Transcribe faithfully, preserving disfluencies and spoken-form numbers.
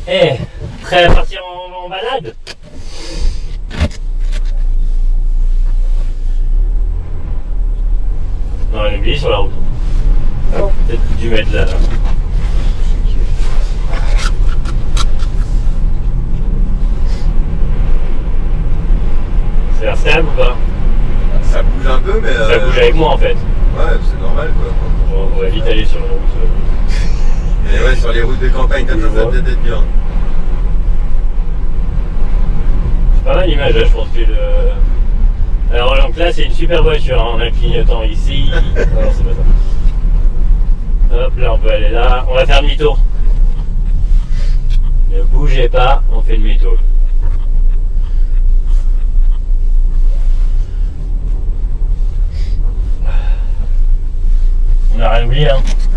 Eh, prêt à partir en, en balade? Non, on a oublié sur la route. Ah bon? Peut-être dû mettre là. C'est stable ou pas? Ça bouge un peu, mais. Ça euh... bouge avec moi en fait. Ouais, c'est normal quoi. On, on va vite aller sur la route. Et ouais, sur les routes de campagne, comme ça, ça va peut-être être bien. C'est pas mal l'image là, je pense que le. Alors donc là c'est une super voiture, hein. On a le clignotant ici. Non, non c'est pas ça. Hop là on peut aller là. On va faire demi-tour. Ne bougez pas, on fait demi-tour. On n'a rien oublié hein.